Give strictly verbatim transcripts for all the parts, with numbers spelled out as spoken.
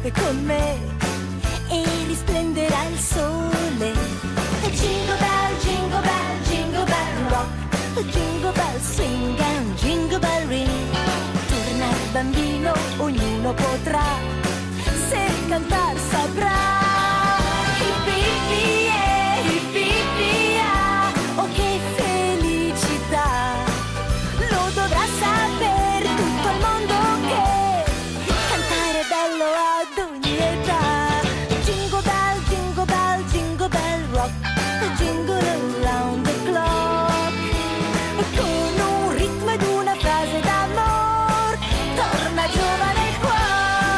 cantate con me e risplenderà il sole. Jingle bell, jingle bell, jingle bell rock, jingle bell swing and jingle bell ring. Torna il bambino, ognuno potrà, se cantar saprà. Hippi, hippi, yeah, hippi, hippi, yeah. Oh che felicità, lo dovrà sapere tutto il mondo che cantare è bello ad ogni età. Jingle bell, jingle bell, jingle bell rock, jingle around the clock. Con un ritmo ed una frase d'amor torna giovane il cuore.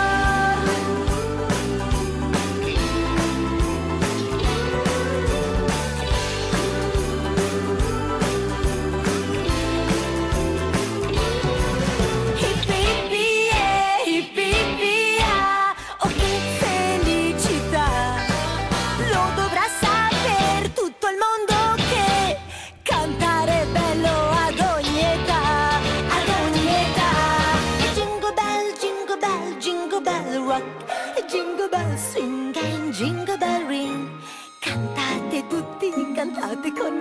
Hippi, hippi, yeah, hippi, hippi, yeah. Oh che felicità, lo dovrà saper tutto il mondo che cantare è bello ad ogni età, ad ogni età. Jingle bell, jingle bell, jingle bell rock, jingle bell swing and jingle bell ring. Cantate tutti, cantate con